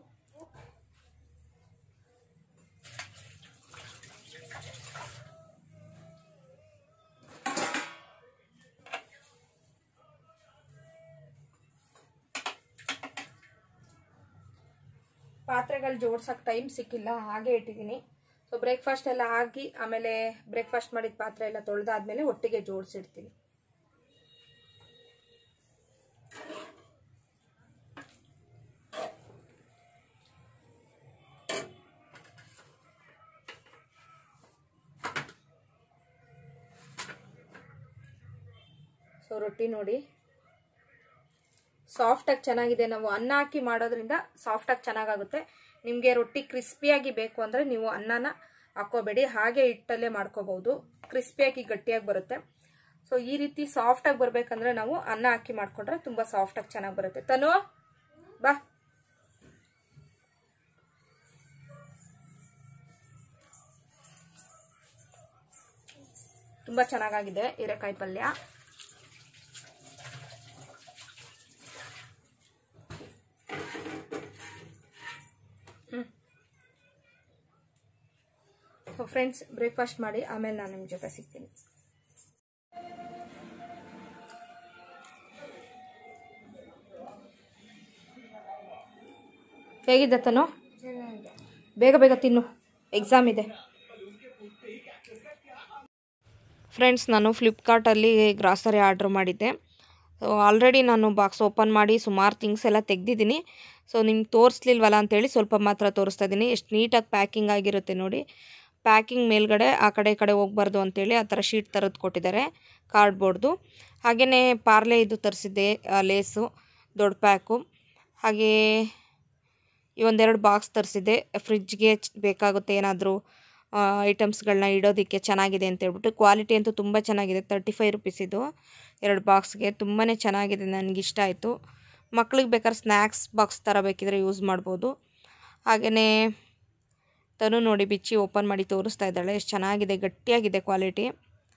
ಪಾತ್ರೆಗಳು ಜೋಡ್ಸಕ್ಕೆ ಟೈಮ್ ಸಿಕ್ಕಿಲ್ಲ, ಹಾಗೆ ಇಟ್ಟಿದ್ದೀನಿ. ಸೊ ಬ್ರೇಕ್ಫಾಸ್ಟ್ ಎಲ್ಲ ಆಗಿ ಆಮೇಲೆ ಬ್ರೇಕ್ಫಾಸ್ಟ್ ಮಾಡಿದ ಪಾತ್ರೆ ಎಲ್ಲ ತೊಳೆದಾದ್ಮೇಲೆ ಒಟ್ಟಿಗೆ ಜೋಡಿಸಿಡ್ತೀನಿ. ಸೊ ರೊಟ್ಟಿ ನೋಡಿ ಸಾಫ್ಟಾಗಿ ಚೆನ್ನಾಗಿದೆ. ನಾವು ಅನ್ನ ಹಾಕಿ ಮಾಡೋದ್ರಿಂದ ಸಾಫ್ಟಾಗಿ ಚೆನ್ನಾಗಾಗುತ್ತೆ. ನಿಮಗೆ ರೊಟ್ಟಿ ಕ್ರಿಸ್ಪಿಯಾಗಿ ಬೇಕು ಅಂದರೆ ನೀವು ಅನ್ನನ ಹಾಕೋಬೇಡಿ, ಹಾಗೆ ಹಿಟ್ಟಲ್ಲೇ ಮಾಡ್ಕೋಬಹುದು. ಕ್ರಿಸ್ಪಿಯಾಗಿ ಗಟ್ಟಿಯಾಗಿ ಬರುತ್ತೆ. ಸೊ ಈ ರೀತಿ ಸಾಫ್ಟಾಗಿ ಬರಬೇಕಂದ್ರೆ ನಾವು ಅನ್ನ ಹಾಕಿ ಮಾಡ್ಕೊಂಡ್ರೆ ತುಂಬ ಸಾಫ್ಟಾಗಿ ಚೆನ್ನಾಗಿ ಬರುತ್ತೆ. ತನು ಬಾ. ತುಂಬ ಚೆನ್ನಾಗಾಗಿದೆ ಹೀರೆಕಾಯಿ ಪಲ್ಯ. ಹ್ಞೂ ಸೊ ಫ್ರೆಂಡ್ಸ್, ಬ್ರೇಕ್ಫಾಸ್ಟ್ ಮಾಡಿ ಆಮೇಲೆ ನಾನು ನಿಮ್ಮ ಜೊತೆ ಸಿಗ್ತೀನಿ. ಹೇಗಿದೆ ತನು? ಬೇಗ ಬೇಗ ತಿನ್ನು, ಎಕ್ಸಾಮ್ ಇದೆ. ಫ್ರೆಂಡ್ಸ್, ನಾನು ಫ್ಲಿಪ್ಕಾರ್ಟಲ್ಲಿ ಗ್ರಾಸರಿ ಆರ್ಡ್ರ್ ಮಾಡಿದ್ದೆ. ಸೊ ಆಲ್ರೆಡಿ ನಾನು ಬಾಕ್ಸ್ ಓಪನ್ ಮಾಡಿ ಸುಮಾರು ಥಿಂಗ್ಸ್ ಎಲ್ಲ ತೆಗೆದಿದ್ದೀನಿ. ಸೊ ನಿಮ್ಗೆ ತೋರಿಸ್ಲಿಲ್ವಲ್ಲ ಅಂತೇಳಿ ಸ್ವಲ್ಪ ಮಾತ್ರ ತೋರಿಸ್ತಾ ಇದ್ದೀನಿ. ಎಷ್ಟು ನೀಟಾಗಿ ಪ್ಯಾಕಿಂಗ್ ಆಗಿರುತ್ತೆ ನೋಡಿ. ಪ್ಯಾಕಿಂಗ್ ಮೇಲ್ಗಡೆ ಆ ಕಡೆ ಈ ಕಡೆ ಹೋಗ್ಬಾರ್ದು ಅಂತೇಳಿ ಆ ಥರ ಶೀಟ್ ಥರದ್ದು ಕೊಟ್ಟಿದ್ದಾರೆ, ಕಾರ್ಡ್ಬೋರ್ಡ್ದು. ಹಾಗೆಯೇ ಪಾರ್ಲೆ ಇದು ತರಿಸಿದ್ದೆ, ಲೇಸು ದೊಡ್ಡ ಪ್ಯಾಕು. ಹಾಗೇ ಈ ಒಂದೆರಡು ಬಾಕ್ಸ್ ತರಿಸಿದ್ದೆ, ಫ್ರಿಜ್ಗೆ ಬೇಕಾಗುತ್ತೆ ಏನಾದರೂ ಐಟಮ್ಸ್ಗಳನ್ನ ಇಡೋದಕ್ಕೆ ಚೆನ್ನಾಗಿದೆ ಅಂತ ಹೇಳ್ಬಿಟ್ಟು. ಕ್ವಾಲಿಟಿ ಅಂತೂ ತುಂಬ ಚೆನ್ನಾಗಿದೆ. ತರ್ಟಿ ಫೈವ್ ರುಪೀಸ್ ಇದು ಎರಡು ಬಾಕ್ಸ್ಗೆ, ತುಂಬಾ ಚೆನ್ನಾಗಿದೆ, ನನಗಿಷ್ಟ ಆಯಿತು. ಮಕ್ಳಿಗೆ ಬೇಕಾದ್ರೆ ಸ್ನ್ಯಾಕ್ಸ್ ಬಾಕ್ಸ್ ಥರ ಬೇಕಿದ್ರೆ ಯೂಸ್ ಮಾಡ್ಬೋದು. ಹಾಗೆಯೇ ತನು ನೋಡಿ ಬಿಚ್ಚಿ ಓಪನ್ ಮಾಡಿ ತೋರಿಸ್ತಾ ಇದ್ದಾಳೆ, ಎಷ್ಟು ಚೆನ್ನಾಗಿದೆ, ಗಟ್ಟಿಯಾಗಿದೆ ಕ್ವಾಲಿಟಿ.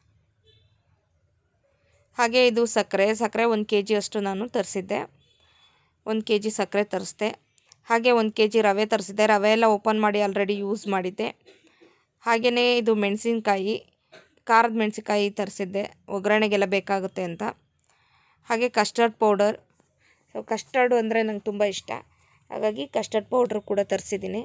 ಹಾಗೆ ಇದು ಸಕ್ಕರೆ ಸಕ್ಕರೆ ಒಂದು ಕೆ ಜಿ ಅಷ್ಟು ನಾನು ತರಿಸಿದ್ದೆ. ಒಂದು ಕೆ ಜಿ ಸಕ್ಕರೆ ತರಿಸಿದೆ. ಹಾಗೆ ಒಂದು ಕೆ ಜಿ ರವೆ ತರಿಸಿದ್ದೆ. ರವೆ ಎಲ್ಲ ಓಪನ್ ಮಾಡಿ ಆಲ್ರೆಡಿ ಯೂಸ್ ಮಾಡಿದ್ದೆ. ಹಾಗೆಯೇ ಇದು ಮೆಣಸಿನ್ಕಾಯಿ, ಖಾರದ ಮೆಣಸಿನ್ಕಾಯಿ ತರಿಸಿದ್ದೆ, ಒಗ್ಗರಣೆಗೆಲ್ಲ ಬೇಕಾಗುತ್ತೆ ಅಂತ. ಹಾಗೆ ಕಸ್ಟರ್ಡ್ ಪೌಡರ್. ಸೊ ಕಸ್ಟರ್ಡು ಅಂದರೆ ನಂಗೆ ತುಂಬ ಇಷ್ಟ, ಹಾಗಾಗಿ ಕಸ್ಟರ್ಡ್ ಪೌಡ್ರ್ ಕೂಡ ತರಿಸಿದ್ದೀನಿ.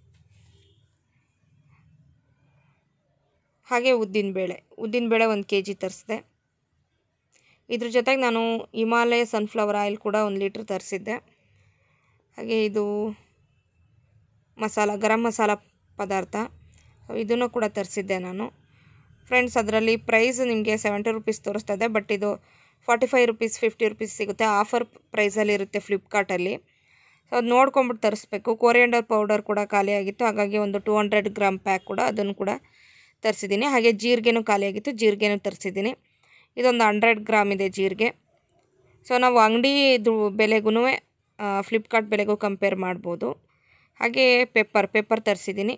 ಹಾಗೆ ಉದ್ದಿನಬೇಳೆ ಉದ್ದಿನಬೇಳೆ ಒಂದು ಕೆ ಜಿ ತರಿಸಿದೆ. ಇದ್ರ ಜೊತೆಗೆ ನಾನು ಹಿಮಾಲಯ ಸನ್ಫ್ಲವರ್ ಆಯಿಲ್ ಕೂಡ ಒಂದು ಲೀಟ್ರ್ ತರಿಸಿದ್ದೆ. ಹಾಗೆ ಇದು ಮಸಾಲ ಗರಂ ಮಸಾಲ ಪದಾರ್ಥ, ಇದನ್ನು ಕೂಡ ತರಿಸಿದ್ದೆ ನಾನು. ಫ್ರೆಂಡ್ಸ್, ಅದರಲ್ಲಿ ಪ್ರೈಸ್ ನಿಮಗೆ ಸೆವೆಂಟಿ ರುಪೀಸ್ ತೋರಿಸ್ತಾ ಇದೆ, ಬಟ್ ಇದು forty five rupees fifty rupees ಸಿಗುತ್ತೆ. ಆಫರ್ ಪ್ರೈಸಲ್ಲಿ ಇರುತ್ತೆ ಫ್ಲಿಪ್ಕಾರ್ಟಲ್ಲಿ. ಸೊ ಅದು ನೋಡ್ಕೊಂಬಿಟ್ಟು ತರಿಸ್ಬೇಕು. ಕೊರಿಯಂಡರ್ ಪೌಡರ್ ಕೂಡ ಖಾಲಿಯಾಗಿತ್ತು, ಹಾಗಾಗಿ ಒಂದು ಟೂ ಹಂಡ್ರೆಡ್ ಗ್ರಾಮ್ ಪ್ಯಾಕ್ ಕೂಡ ಅದನ್ನು ಕೂಡ ತರಿಸಿದ್ದೀನಿ. ಹಾಗೆ ಜೀರಿಗೆನೂ ಖಾಲಿಯಾಗಿತ್ತು, ಜೀರಿಗೆನೂ ತರಿಸಿದ್ದೀನಿ. ಇದೊಂದು ಹಂಡ್ರೆಡ್ ಗ್ರಾಮ್ ಇದೆ ಜೀರಿಗೆ. ಸೊ ನಾವು ಅಂಗಡಿದು ಬೆಲೆಗೂ ಫ್ಲಿಪ್ಕಾರ್ಟ್ ಬೆಲೆಗೂ ಕಂಪೇರ್ ಮಾಡ್ಬೋದು. ಹಾಗೆ ಪೆಪ್ಪರ್ ಪೆಪ್ಪರ್ ತರಿಸಿದ್ದೀನಿ.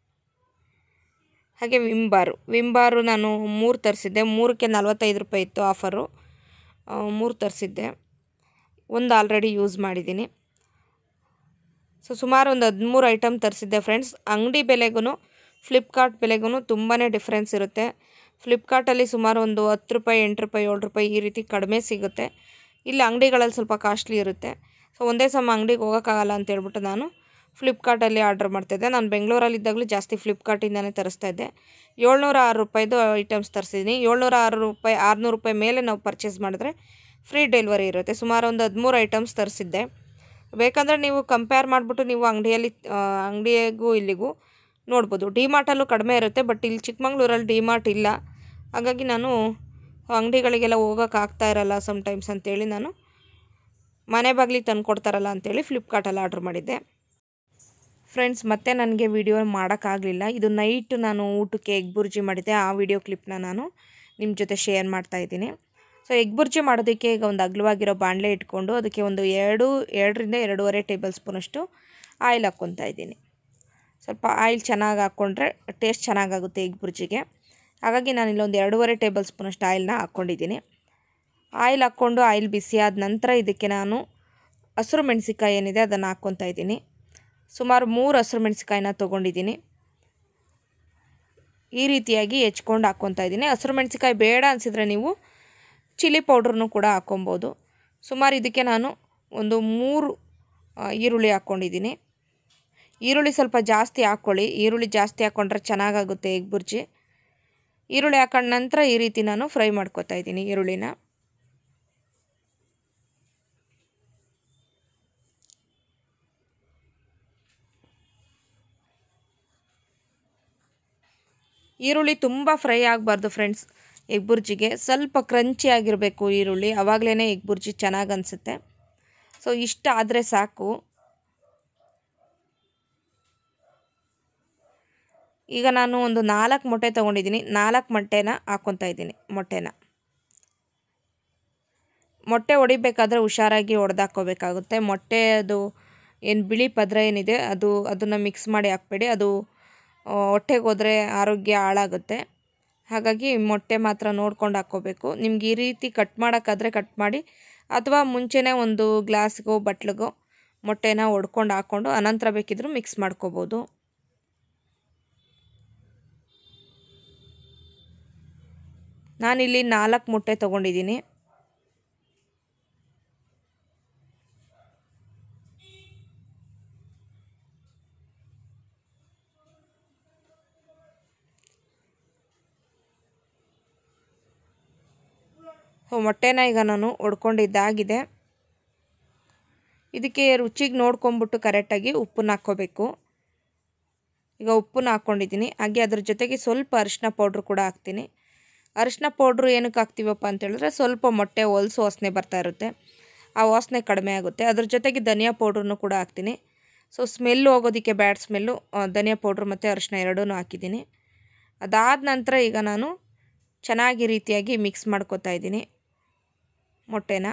ಹಾಗೆ ವಿಂಬಾರು ವಿಂಬಾರು ನಾನು ಮೂರು ತರಿಸಿದ್ದೆ. ಮೂರಕ್ಕೆ ನಲ್ವತ್ತೈದು ರೂಪಾಯಿ ಇತ್ತು ಆಫರು, ಮೂರು ತರಿಸಿದ್ದೆ. ಒಂದು ಆಲ್ರೆಡಿ ಯೂಸ್ ಮಾಡಿದ್ದೀನಿ. ಸೊ ಸುಮಾರು ಒಂದು ಹದಿಮೂರು ಐಟಮ್ ತರಿಸಿದ್ದೆ ಫ್ರೆಂಡ್ಸ್. ಅಂಗಡಿ ಬೆಲೆಗೂ ಫ್ಲಿಪ್ಕಾರ್ಟ್ ಬೆಲೆಗೂ ತುಂಬಾ ಡಿಫ್ರೆನ್ಸ್ ಇರುತ್ತೆ. ಫ್ಲಿಪ್ಕಾರ್ಟಲ್ಲಿ ಸುಮಾರು ಒಂದು ಹತ್ತು ರೂಪಾಯಿ ಎಂಟು ರೂಪಾಯಿ ಏಳು ರೂಪಾಯಿ ಈ ರೀತಿ ಕಡಿಮೆ ಸಿಗುತ್ತೆ. ಇಲ್ಲಿ ಅಂಗಡಿಗಳಲ್ಲಿ ಸ್ವಲ್ಪ ಕಾಸ್ಟ್ಲಿ ಇರುತ್ತೆ. ಸೊ ಒಂದೇ ಸಮ ಅಂಗಡಿಗೆ ಹೋಗೋಕ್ಕಾಗಲ್ಲ ಅಂತ ಹೇಳ್ಬಿಟ್ಟು ನಾನು ಫ್ಲಿಪ್ಕಾರ್ಟಲ್ಲಿ ಆರ್ಡ್ರ್ ಮಾಡ್ತಾಯಿದ್ದೆ. ನಾನು ಬೆಂಗಳೂರಲ್ಲಿದ್ದಾಗಲೂ ಜಾಸ್ತಿ ಫ್ಲಿಪ್ಕಾರ್ಟಿಂದನೇ ತರಿಸ್ತಾಯಿದ್ದೆ. ಏಳ್ನೂರ ಆರು ರೂಪಾಯಿದು ಐಟಮ್ಸ್ ತರಿಸಿದ್ದೀನಿ. ಏಳ್ನೂರ ಆರು ರೂಪಾಯಿ ಆರುನೂರು ರೂಪಾಯಿ ಮೇಲೆ ನಾವು ಪರ್ಚೇಸ್ ಮಾಡಿದ್ರೆ ಫ್ರೀ ಡೆಲಿವರಿ ಇರುತ್ತೆ. ಸುಮಾರು ಒಂದು ಹದಿಮೂರು ಐಟಮ್ಸ್ ತರಿಸಿದ್ದೆ. ಬೇಕಂದರೆ ನೀವು ಕಂಪೇರ್ ಮಾಡಿಬಿಟ್ಟು ನೀವು ಅಂಗಡಿಯಲ್ಲಿ ಅಂಗಡಿಗೂ ಇಲ್ಲಿಗೂ ನೋಡ್ಬೋದು. ಡಿಮಾರ್ಟಲ್ಲೂ ಕಡಿಮೆ ಇರುತ್ತೆ, ಬಟ್ ಇಲ್ಲಿ ಚಿಕ್ಕಮಂಗ್ಳೂರಲ್ಲಿ ಡಿಮಾರ್ಟ್ ಇಲ್ಲ. ಹಾಗಾಗಿ ನಾನು ಅಂಗಡಿಗಳಿಗೆಲ್ಲ ಹೋಗೋಕೆ ಆಗ್ತಾ ಇರಲ್ಲ ಸಮ್ಟೈಮ್ಸ್ ಅಂತೇಳಿ ನಾನು ಮನೆ ಬಾಗಿಲಿಗೆ ತಂದು ಕೊಡ್ತಾರಲ್ಲ ಅಂತೇಳಿ ಫ್ಲಿಪ್ಕಾರ್ಟಲ್ಲಿ ಆರ್ಡ್ರ್ ಮಾಡಿದ್ದೆ. ಫ್ರೆಂಡ್ಸ್, ಮತ್ತೆ ನನಗೆ ವಿಡಿಯೋ ಮಾಡೋಕ್ಕಾಗಲಿಲ್ಲ. ಇದು ನೈಟ್ ನಾನು ಊಟಕ್ಕೆ ಎಗ್ ಬುರ್ಜಿ ಮಾಡಿದ್ದೆ, ಆ ವಿಡಿಯೋ ಕ್ಲಿಪ್ನ ನಾನು ನಿಮ್ಮ ಜೊತೆ ಶೇರ್ ಮಾಡ್ತಾಯಿದ್ದೀನಿ. ಸೊ ಎಗ್ ಬುರ್ಜಿ ಮಾಡೋದಕ್ಕೆ ಈಗ ಒಂದು ಅಗಲವಾಗಿರೋ ಬಾಣಲೆ ಇಟ್ಕೊಂಡು ಅದಕ್ಕೆ ಒಂದು ಎರಡು ಎರಡರಿಂದ ಎರಡೂವರೆ ಟೇಬಲ್ ಸ್ಪೂನಷ್ಟು ಆಯಿಲ್ ಹಾಕ್ಕೊತಾ ಇದ್ದೀನಿ. ಸ್ವಲ್ಪ ಆಯಿಲ್ ಚೆನ್ನಾಗಿ ಹಾಕ್ಕೊಂಡ್ರೆ ಟೇಸ್ಟ್ ಚೆನ್ನಾಗಾಗುತ್ತೆ ಎಗ್ ಬುರ್ಜಿಗೆ. ಹಾಗಾಗಿ ನಾನಿಲ್ಲಿ ಒಂದು ಎರಡೂವರೆ ಟೇಬಲ್ ಸ್ಪೂನಷ್ಟು ಆಯಿಲ್ನ ಹಾಕ್ಕೊಂಡಿದ್ದೀನಿ. ಆಯಿಲ್ ಹಾಕ್ಕೊಂಡು ಆಯಿಲ್ ಬಿಸಿ ಆದ ನಂತರ ಇದಕ್ಕೆ ನಾನು ಹಸಿರು ಮೆಣಸಿಕಾಯಿ ಏನಿದೆ ಅದನ್ನು ಹಾಕ್ಕೊತಾ ಇದ್ದೀನಿ. ಸುಮಾರು ಮೂರು ಹಸಿರು ಮೆಣಸಿಕಾಯಿನ ತೊಗೊಂಡಿದ್ದೀನಿ. ಈ ರೀತಿಯಾಗಿ ಹೆಚ್ಕೊಂಡು ಹಾಕ್ಕೊತಾ ಇದ್ದೀನಿ. ಹಸಿರು ಮೆಣಸಿಕಾಯಿ ಬೇಡ ಅನಿಸಿದರೆ ನೀವು ಚಿಲ್ಲಿ ಪೌಡ್ರನ್ನು ಕೂಡ ಹಾಕ್ಕೊಬೋದು. ಸುಮಾರು ಇದಕ್ಕೆ ನಾನು ಒಂದು ಮೂರು ಈರುಳ್ಳಿ ಹಾಕ್ಕೊಂಡಿದ್ದೀನಿ. ಈರುಳ್ಳಿ ಸ್ವಲ್ಪ ಜಾಸ್ತಿ ಹಾಕ್ಕೊಳ್ಳಿ, ಈರುಳ್ಳಿ ಜಾಸ್ತಿ ಹಾಕ್ಕೊಂಡ್ರೆ ಚೆನ್ನಾಗಾಗುತ್ತೆ ಎಗ್ ಬುರ್ಜಿ. ಈರುಳ್ಳಿ ಹಾಕೊಂಡ ನಂತರ ಈ ರೀತಿ ನಾನು ಫ್ರೈ ಮಾಡ್ಕೊತಾ ಇದ್ದೀನಿ ಈರುಳ್ಳಿನ. ಈರುಳ್ಳಿ ತುಂಬ ಫ್ರೈ ಆಗಬಾರ್ದು ಫ್ರೆಂಡ್ಸ್. ಎಗ್ ಬುರ್ಜಿಗೆ ಸ್ವಲ್ಪ ಕ್ರಂಚಿ ಆಗಿರಬೇಕು ಈರುಳ್ಳಿ, ಆವಾಗಲೇ ಎಗ್ ಬುರ್ಜಿ ಚೆನ್ನಾಗಿ ಅನಿಸುತ್ತೆ. ಸೊ ಇಷ್ಟ ಆದರೆ ಸಾಕು. ಈಗ ನಾನು ಒಂದು ನಾಲ್ಕು ಮೊಟ್ಟೆ ತೊಗೊಂಡಿದ್ದೀನಿ. ನಾಲ್ಕು ಮೊಟ್ಟೆನ ಹಾಕ್ಕೊತಾ ಇದ್ದೀನಿ. ಮೊಟ್ಟೆನ ಮೊಟ್ಟೆ ಹೊಡಿಬೇಕಾದ್ರೆ ಹುಷಾರಾಗಿ ಹೊಡೆದಾಕೋಬೇಕಾಗುತ್ತೆ. ಮೊಟ್ಟೆ ಅದು ಏನು ಬಿಳಿ ಪದರ ಏನಿದೆ ಅದು ಅದನ್ನು ಮಿಕ್ಸ್ ಮಾಡಿ ಹಾಕ್ಬೇಡಿ, ಅದು ಹೊಟ್ಟೆಗೆ ಹೋದರೆ ಆರೋಗ್ಯ ಹಾಳಾಗುತ್ತೆ. ಹಾಗಾಗಿ ಮೊಟ್ಟೆ ಮಾತ್ರ ನೋಡ್ಕೊಂಡು ಹಾಕ್ಕೋಬೇಕು. ನಿಮ್ಗೆ ಈ ರೀತಿ ಕಟ್ ಮಾಡೋಕ್ಕಾದರೆ ಕಟ್ ಮಾಡಿ, ಅಥವಾ ಮುಂಚೆನೇ ಒಂದು ಗ್ಲಾಸ್ಗೋ ಬಟ್ಲಿಗೋ ಮೊಟ್ಟೆನ ಒಡ್ಕೊಂಡು ಹಾಕ್ಕೊಂಡು ಅನಂತರ ಬೇಕಿದ್ರೂ ಮಿಕ್ಸ್ ಮಾಡ್ಕೋಬೋದು. ನಾನಿಲ್ಲಿ ನಾಲ್ಕು ಮೊಟ್ಟೆ ತೊಗೊಂಡಿದ್ದೀನಿ. ಸೊ ಮೊಟ್ಟೆನ ಈಗ ನಾನು ಒಡ್ಕೊಂಡಿದ್ದಾಗಿದೆ. ಇದಕ್ಕೆ ರುಚಿಗೆ ನೋಡ್ಕೊಂಬಿಟ್ಟು ಕರೆಕ್ಟಾಗಿ ಉಪ್ಪನ್ನ ಹಾಕ್ಕೋಬೇಕು. ಈಗ ಉಪ್ಪನ್ನ ಹಾಕ್ಕೊಂಡಿದ್ದೀನಿ. ಹಾಗೆ ಅದ್ರ ಜೊತೆಗೆ ಸ್ವಲ್ಪ ಅರಿಶಿನ ಪೌಡ್ರು ಕೂಡ ಹಾಕ್ತೀನಿ. ಅರಿಶಿನ ಪೌಡ್ರು ಏನಕ್ಕೆ ಹಾಕ್ತೀವಪ್ಪ ಅಂತೇಳಿದ್ರೆ ಸ್ವಲ್ಪ ಮೊಟ್ಟೆ ಹೊಲಸು ವಾಸನೆ ಬರ್ತಾ ಇರುತ್ತೆ, ಆ ವಾಸನೆ ಕಡಿಮೆ ಆಗುತ್ತೆ. ಅದ್ರ ಜೊತೆಗೆ ಧನಿಯಾ ಪೌಡ್ರನ್ನು ಕೂಡ ಹಾಕ್ತೀನಿ. ಸೊ ಸ್ಮೆಲ್ಲು ಹೋಗೋದಕ್ಕೆ ಬ್ಯಾಡ್ ಸ್ಮೆಲ್ಲು ಧನಿಯಾ ಪೌಡ್ರು ಮತ್ತು ಅರಿಶಿನ ಎರಡೂ ಹಾಕಿದ್ದೀನಿ. ಅದಾದ ನಂತರ ಈಗ ನಾನು ಚೆನ್ನಾಗಿ ರೀತಿಯಾಗಿ ಮಿಕ್ಸ್ ಮಾಡ್ಕೊತಾ ಇದ್ದೀನಿ ಮೊಟ್ಟೆನ.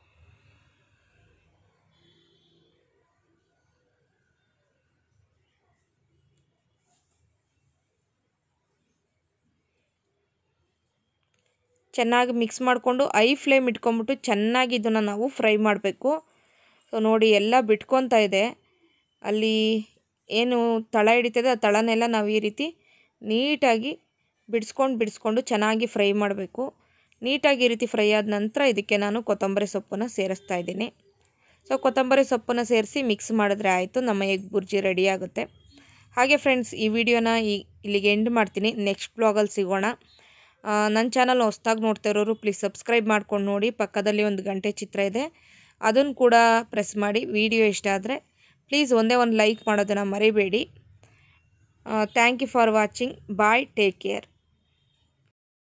ಚೆನ್ನಾಗಿ ಮಿಕ್ಸ್ ಮಾಡಿಕೊಂಡು ಐ ಫ್ಲೇಮ್ ಇಟ್ಕೊಂಬಿಟ್ಟು ಚೆನ್ನಾಗಿ ಇದನ್ನು ನಾವು ಫ್ರೈ ಮಾಡಬೇಕು. ಸೊ ನೋಡಿ ಎಲ್ಲ ಬಿಟ್ಕೊತಾ ಇದೆ, ಅಲ್ಲಿ ಏನು ತಳ ಹಿಡಿತದೆ ಆ ತಳನೆಲ್ಲ ನಾವು ಈ ರೀತಿ ನೀಟಾಗಿ ಬಿಡಿಸ್ಕೊಂಡು ಬಿಡಿಸ್ಕೊಂಡು ಚೆನ್ನಾಗಿ ಫ್ರೈ ಮಾಡಬೇಕು. ನೀಟಾಗಿ ಈ ರೀತಿ ಫ್ರೈ ಆದ ನಂತರ ಇದಕ್ಕೆ ನಾನು ಕೊತ್ತಂಬರಿ ಸೊಪ್ಪನ್ನು ಸೇರಿಸ್ತಾ ಇದ್ದೀನಿ. ಸೊ ಕೊತ್ತಂಬರಿ ಸೊಪ್ಪನ್ನು ಸೇರಿಸಿ ಮಿಕ್ಸ್ ಮಾಡಿದ್ರೆ ಆಯಿತು, ನಮ್ಮ ಎಗ್ ಬುರ್ಜಿ ರೆಡಿ ಆಗುತ್ತೆ. ಹಾಗೆ ಫ್ರೆಂಡ್ಸ್, ಈ ವಿಡಿಯೋನ ಈ ಇಲ್ಲಿಗೆ ಎಂಡ್ ಮಾಡ್ತೀನಿ. ನೆಕ್ಸ್ಟ್ ಬ್ಲಾಗಲ್ಲಿ ಸಿಗೋಣ. ನನ್ನ ಚಾನಲ್ ಹೊಸ್ದಾಗಿ ನೋಡ್ತಾ ಇರೋರು ಪ್ಲೀಸ್ ಸಬ್ಸ್ಕ್ರೈಬ್ ಮಾಡ್ಕೊಂಡು ನೋಡಿ. ಪಕ್ಕದಲ್ಲಿ ಒಂದು ಗಂಟೆ ಚಿತ್ರ ಇದೆ, ಅದನ್ನು ಕೂಡ ಪ್ರೆಸ್ ಮಾಡಿ. ವಿಡಿಯೋ ಇಷ್ಟ ಆದರೆ ಪ್ಲೀಸ್ ಒಂದೇ ಒಂದು ಲೈಕ್ ಮಾಡೋದನ್ನು ಮರಿಬೇಡಿ. Thank you for watching. Bye, take care.